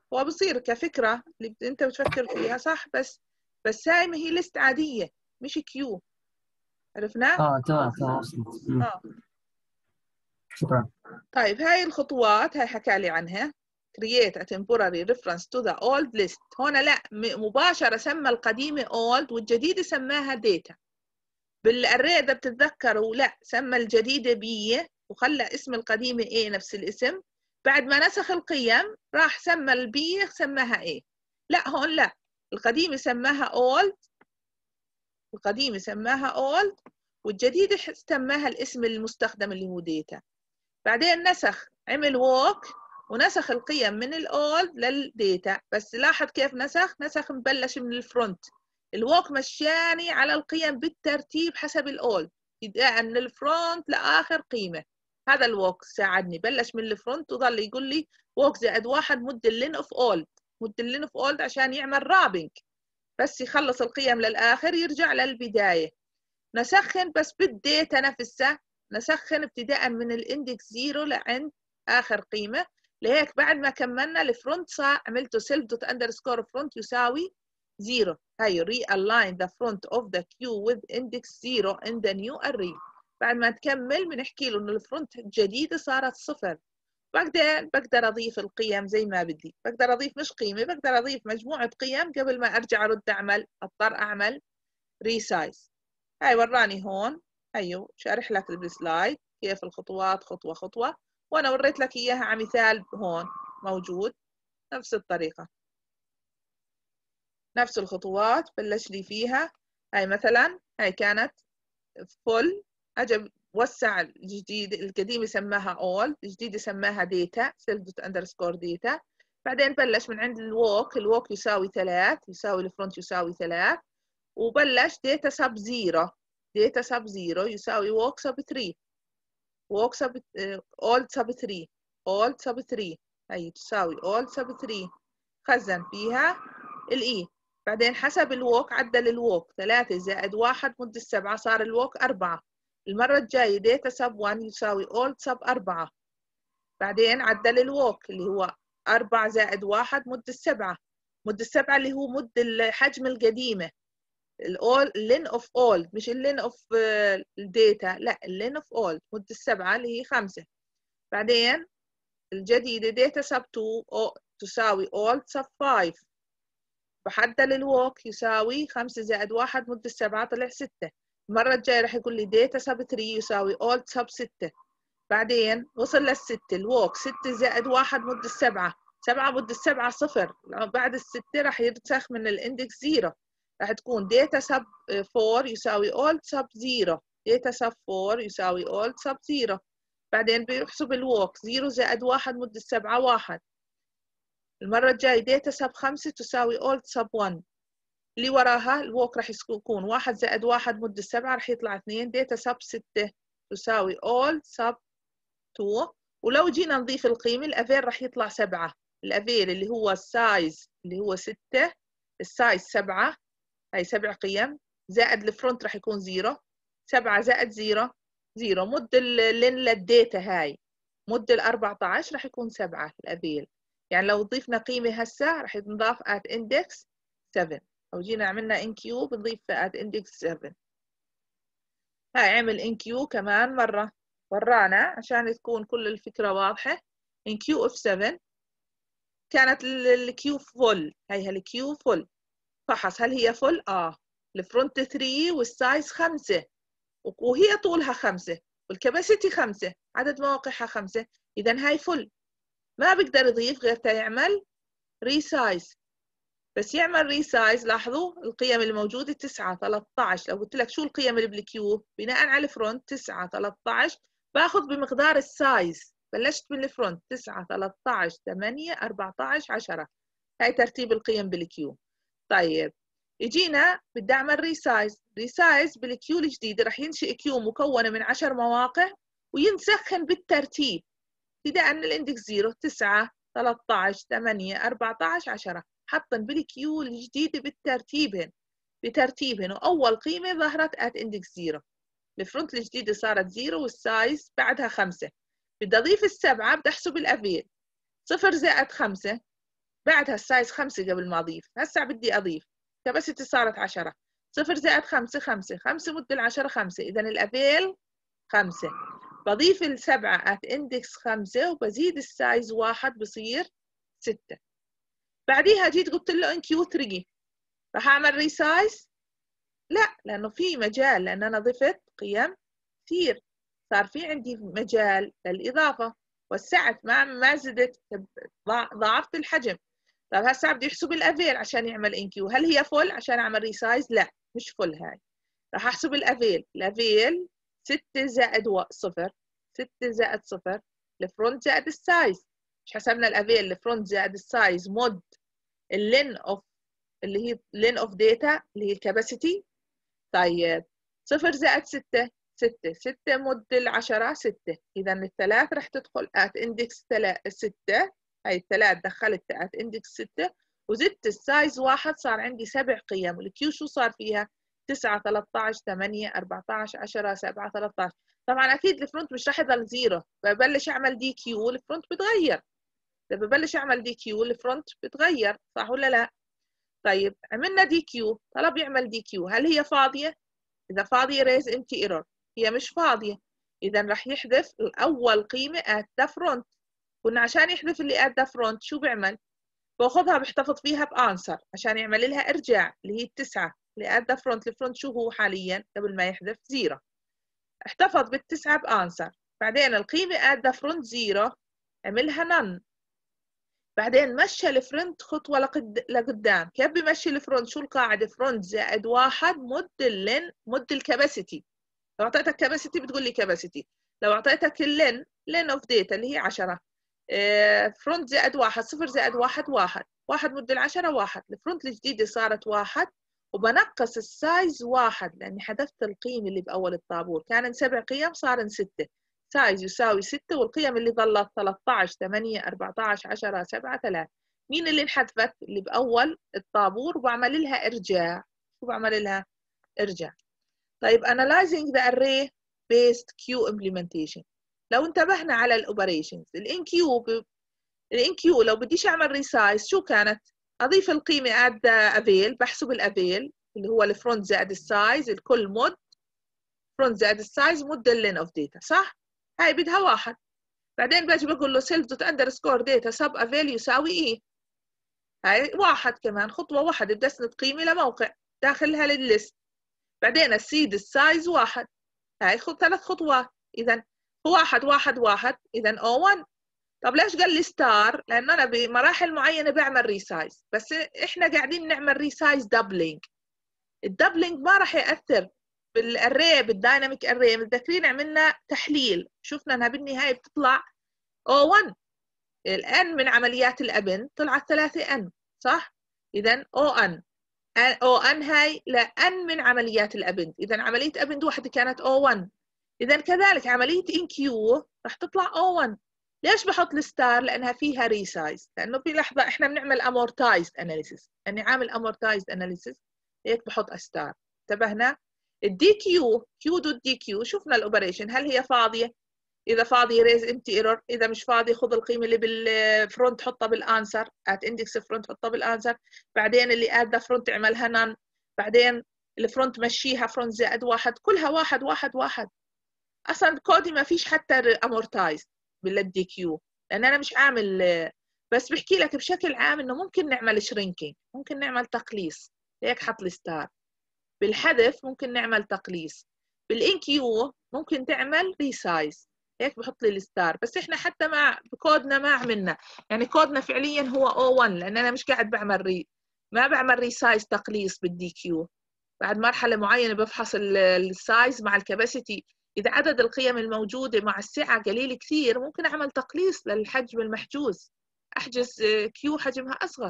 هو بصير كفكرة اللي انت بتفكر فيها صح، بس بس هاي ما هي ليست عادية مش كيو. عرفنا؟ اه تمام تمام وصلت. مم. اه شكرا. طيب هاي الخطوات هاي حكى لي عنها. create a temporary reference to the old list. هنا لا مباشرة سمى القديمة old والجديدة سماها data. بالاري اذا بتتذكروا لا سمى الجديدة بي وخلى اسم القديمة A نفس الاسم. بعد ما نسخ القيم راح سمى البي سماها A. لا هون لا، القديمة سماها old، القديمة سماها old والجديدة سماها الاسم المستخدم اللي هو data. بعدين نسخ عمل walk ونسخ القيم من الاولد للديتا. بس لاحظ كيف نسخ نسخ مبلش من الفرونت. الووك مشاني على القيم بالترتيب حسب الاولد، ابتداء من الفرونت لاخر قيمه. هذا الووك ساعدني، بلش من الفرونت وظل يقول لي ووك زائد واحد مد اللين اوف اولد، مد اللين اوف اولد عشان يعمل رابنج، بس يخلص القيم للاخر يرجع للبدايه. نسخن بس بالديتا نفسها، نسخن ابتداء من الاندكس زيرو لعند اخر قيمه. لهيك بعد ما كملنا الفرونت صار عملته سيلف دوت اندرسكور فرونت يساوي زيرو. هاي realign the front of the queue with index zero in the new array. بعد ما تكمل بنحكي له انه الفرونت الجديده صارت صفر. بعدين بقدر اضيف القيم زي ما بدي، بقدر اضيف مش قيمه، بقدر اضيف مجموعه قيم قبل ما ارجع ارد اعمل اضطر اعمل ريسايز. هاي وراني هون، هيو شارح لك بالسلايد كيف الخطوات خطوة خطوة، وأنا وريت لك إياها على مثال هون موجود نفس الطريقة، نفس الخطوات بلش لي فيها. هاي مثلا هاي كانت فل، أجا وسع الجديد، القديم سماها all، الجديد سماها data self dot underscore data. بعدين بلش من عند الووك، الووك يساوي ثلاث يساوي الفرونت يساوي ثلاث، وبلش data sub zero، data sub zero يساوي walk sub three، walk sub all sub three، all sub three هي تساوي all sub three. خزن فيها الاي. بعدين حسب الووك عدل الووك، ثلاثة زائد واحد مد السبعة صار الووك أربعة. المرة الجاية data sub one يساوي all sub أربعة. بعدين عدل الووك اللي هو أربعة زائد واحد مد السبعة، مد السبعة اللي هو مد الحجم القديمة، الاول اللين اوف اولد مش اللين اوف الداتا، لا اللين اوف اولد مدة السبعة اللي هي خمسة. بعدين الجديدة داتا سب تو تساوي اولد سب خمسة. بحدل الووك يساوي خمسة زائد واحد مدة السبعة طلع ستة. المرة الجاية راح يقول لي داتا سب ثلاثة يساوي اولد سب ستة. بعدين وصل للستة، الووك ستة زائد واحد مدة السبعة، سبعة مدة السبعة صفر، بعد الستة راح يرسخ من الاندكس زيرو، راح تكون data sub four يساوي old sub zero، data sub four يساوي old sub zero. بعدين بيحسب الووك زيرو زائد واحد مد السبعة واحد. المرة الجاية data sub خمسة تساوي old sub one. اللي وراها الووك راح يكون واحد زائد واحد مد السبعة راح يطلع اثنين، data sub ستة تساوي old sub two. ولو جينا نضيف القيمة الافير راح يطلع سبعة. الافير اللي هو السايز اللي هو ستة، السايز سبعة، هاي سبع قيم زائد الفرونت راح يكون زيرو، سبعة زائد زيرو زيرو. مد اللين للديتا هاي مد ال أربعتاشر راح يكون سبعة الافيل. يعني لو ضفنا قيمة هسه راح ينضاف at index سبعة، لو جينا عملنا ان كيو بنضيف at index سبعة. هاي عمل ان كيو كمان مرة ورانا عشان تكون كل الفكرة واضحة. ان كيو اف سبعة كانت الكيو فل، هاي الكيو فل، فحص هل هي فل؟ اه الفرونت ثلاثة والسايز خمسة وهي طولها خمسة والكباسيتي خمسة، عدد مواقعها خمسة، إذا هاي فل. ما بقدر يضيف غير يعمل ريسايز. بس يعمل ريسايز لاحظوا القيم الموجودة تسعة ثلاثة عشر. لو قلت لك شو القيم اللي بالكيو بناء على الفرونت تسعة ثلاثة عشر باخذ بمقدار السايز. بلشت من الفرونت تسعة ثلاثة عشر ثمانية أربعة عشر عشرة، هاي ترتيب القيم بالكيو. طيب يجينا بدي اعمل ريسايز، ريسايز بالكيو الجديده راح ينشئ كيو مكونه من عشر مواقع وينسخن بالترتيب ابتداء من الاندكس زيرو تسعة ثلاثة عشر ثمانية أربعة عشر عشرة، حطن بالكيو الجديده بالترتيبهن بترتيبهن واول قيمه ظهرت ات اندكس زيرو. الفرونت الجديده صارت زيرو والسايز بعدها خمسة. بدي اضيف السبعه بدي احسب الافيل، صفر زائد خمسة بعدها السايز خمسة قبل ما أضيف. هسا بدي أضيف كباسيتي صارت عشرة. صفر زائد خمسة خمسة. خمسة مد العشرة خمسة. إذا الأفيل خمسة. بضيف السبعة at index خمسة وبزيد السايز واحد بصير ستة. بعديها جيت قلت له إن كيو ثلاثة. راح أعمل ريسايز؟ لا، لأنه في مجال، لأن أنا ضفت قيم كثير، صار في عندي مجال للإضافة، وسعت ما ما زدت، ضاعفت الحجم. طيب هسا بدي أحسب الأفيل عشان يعمل إن كيو. هل هي فل عشان أعمل ريسايز؟ لا، مش فل هاي. راح أحسب الأفيل. الأفيل ستة زائد صفر. ستة زائد صفر. الفرونت زائد السايز. مش حسبنا الأفيل الفرونت زائد السايز مود اللين أوف اللي هي لين أوف داتا اللي هي الكاباسيتي. طيب صفر زائد ستة. ستة. ستة مد العشرة ستة. إذا الثلاث رح تدخل at index ستة. هاي الثلاث دخلت at index ستة وزدت السايز واحد، صار عندي سبع قيم. والكيو شو صار فيها؟ تسعة ثلاثة عشر ثمانية أربعة عشر عشرة سبعة ثلاثة عشر. طبعا أكيد الفرونت مش رح يضل زيرو، ببلش أعمل دي كيو الفرونت بتغير. إذا ببلش أعمل دي كيو الفرونت بتغير، صح ولا لا؟ طيب عملنا دي كيو، طلب يعمل دي كيو. هل هي فاضية؟ إذا فاضية raise empty error. هي مش فاضية، إذا رح يحذف الأول قيمة at the front. قلنا عشان يحذف اللي at the front شو بيعمل؟ باخذها بحتفظ فيها بانسر عشان يعمل لها ارجاع اللي هي التسعة اللي at the front. الفرونت شو هو حاليا قبل ما يحذف؟ زيرو. احتفظ بالتسعة بانسر. بعدين القيمة at the front زيرو عملها none. بعدين مشى الفرونت خطوة لقد... لقدام. كيف بمشي الفرونت؟ شو القاعدة؟ فرونت زائد واحد مد اللين مد الكاباسيتي. لو أعطيتك كاباسيتي بتقول لي كاباسيتي. لو أعطيتك اللين لين أوف داتا اللي هي عشرة. فرونت زائد واحد. صفر زائد واحد واحد. واحد مد العشرة واحد. الفرونت الجديدة صارت واحد وبنقص السايز واحد لأني حذفت القيمة اللي بأول الطابور. كان سبع قيم صار ستة. سايز يساوي ستة والقيم اللي ظلت ثلاثة عشر ثمانية أربعة عشر عشرة سبعة ثلاثة. مين اللي انحذفت؟ اللي بأول الطابور وبعمل لها إرجاع. شو بعمل لها؟ إرجاع. طيب analyzing the array based queue implementation. لو انتبهنا على الاوبريشنز الان كيو ب... الان كيو لو بديش اعمل ريسايز شو كانت؟ اضيف القيمه at the avail. بحسب الافيل اللي هو الفرونت زائد السايز. الكل مود فرونت زائد السايز مود اللين اوف داتا، صح؟ هاي بدها واحد. بعدين باجي بقول له سيلف دوت اندرسكور داتا سب افيل يساوي ايه. هاي واحد كمان، خطوه واحده بدي اسند قيمه لموقع داخلها للليست. بعدين السيد السايز واحد. هاي خد ثلاث خطوات. اذا واحد واحد واحد اذا او واحد. طب ليش قال لي ستار؟ لانه انا بمراحل معينه بعمل ريسايز، بس احنا قاعدين نعمل ريسايز دبلينج. الدبلينج ما راح ياثر بالاري بالدايناميك اري. متذكرين عملنا تحليل شفنا انها بالنهايه بتطلع او واحد. الان من عمليات الابن طلعت ثلاثة ان، صح؟ اذا او ان او ان هاي لان من عمليات الابند. اذا عمليه ابند واحده كانت او واحد. اذا كذلك عمليه ان كيو راح تطلع او واحد. ليش بحط الستار؟ لانها فيها ريسايز. لانه في لحظه احنا بنعمل امورتايزد اناليسيس، اني عامل امورتايزد اناليسيس هيك بحط ستار. انتبهنا؟ الدي كيو كيو دوت دي كيو شفنا الاوبريشن. هل هي فاضيه؟ اذا فاضيه ريز امتي ايرور. اذا مش فاضيه خذ القيمه اللي بالفرونت حطها بالانسر ات اندكس فرونت حطها بالانسر. بعدين اللي اد ذا فرونت اعملها نان. بعدين الفرونت مشيها فرونت زائد واحد. كلها واحد واحد واحد. اصلا بكودي ما فيش حتى امورتايز بالدي كيو لان انا مش عامل. بس بحكي لك بشكل عام انه ممكن نعمل شرينكينج، ممكن نعمل تقليص. هيك حط الستار. بالحذف ممكن نعمل تقليص. بالان كيو ممكن تعمل ريسايز. هيك بحط لي الستار. بس احنا حتى مع بكودنا ما عملنا، يعني كودنا فعليا هو او واحد لان انا مش قاعد بعمل ري ما بعمل ريسايز تقليص بالدي كيو. بعد مرحله معينه بفحص السايز مع الكاباسيتي. اذا عدد القيم الموجوده مع السعه قليل كثير ممكن اعمل تقليص للحجم المحجوز. احجز كيو حجمها اصغر.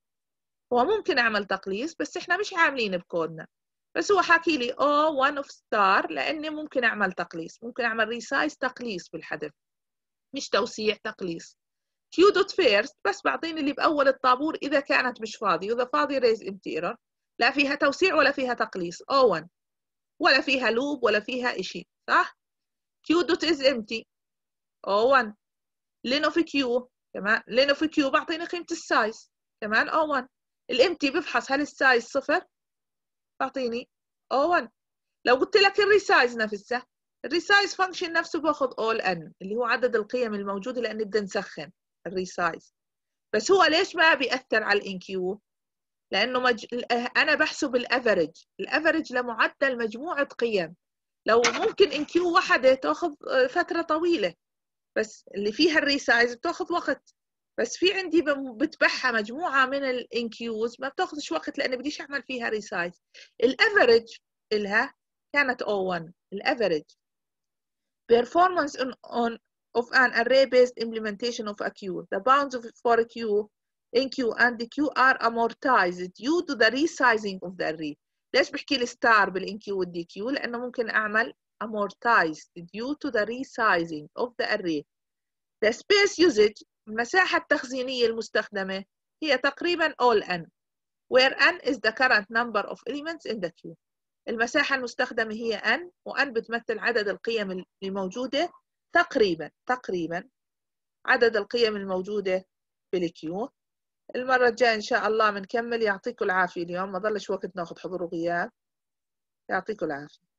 هو ممكن اعمل تقليص بس احنا مش عاملين بكودنا. بس هو حاكي لي او واحد اوف ستار لاني ممكن اعمل تقليص. ممكن اعمل ريسايز تقليص بالحذف مش توسيع تقليص. كيو دوت فيرست بس بعطيني اللي باول الطابور اذا كانت مش فاضيه. واذا فاضيه ريز امتي ايرور. لا فيها توسيع ولا فيها تقليص. او واحد ولا فيها لوب ولا فيها شيء، صح؟ كيو دوت از امتي او واحد. لين اوف كيو تمام. لين اوف كيو بعطيني قيمه السايز. كمان أو واحد. الامتي بفحص هل السايز صفر، بعطيني أو واحد. لو قلت لك الريسايز نفسه، الريسايز فانكشن نفسه باخذ all n اللي هو عدد القيم الموجوده، لان بدنا نسخن الريسايز. بس هو ليش ما بيأثر على الان كيو؟ لانه مج... انا بحسب الافرج، الافرج لمعدل مجموعه قيم. لو ممكن ان كيو واحده تاخذ فتره طويله، بس اللي فيها الريسايز بتاخذ وقت. بس في عندي بتبعها مجموعه من الان كيوز ما بتاخذش وقت، لان بديش اعمل فيها ريسايز. الافرج الها كانت أو واحد. الافرج performance on, on of an array-based implementation of a queue. The bounds of, for a queue in Q and the Q are amortized due to the resizing of the array. ليش بحكي لي ستار بالان كيو والدي كيو؟ لأنه ممكن أعمل amortized due to the resizing of the array. The space usage المساحة التخزينية المستخدمة هي تقريبا all n, where n is the current number of elements in the queue. المساحة المستخدمة هي n، وn بتمثل عدد القيم اللي موجودة تقريبا تقريبا عدد القيم الموجودة بالكيو. المرة الجاية إن شاء الله بنكمل. يعطيكم العافية. اليوم ما ضلش وقت ناخذ حضور وغياب. يعطيكم العافية.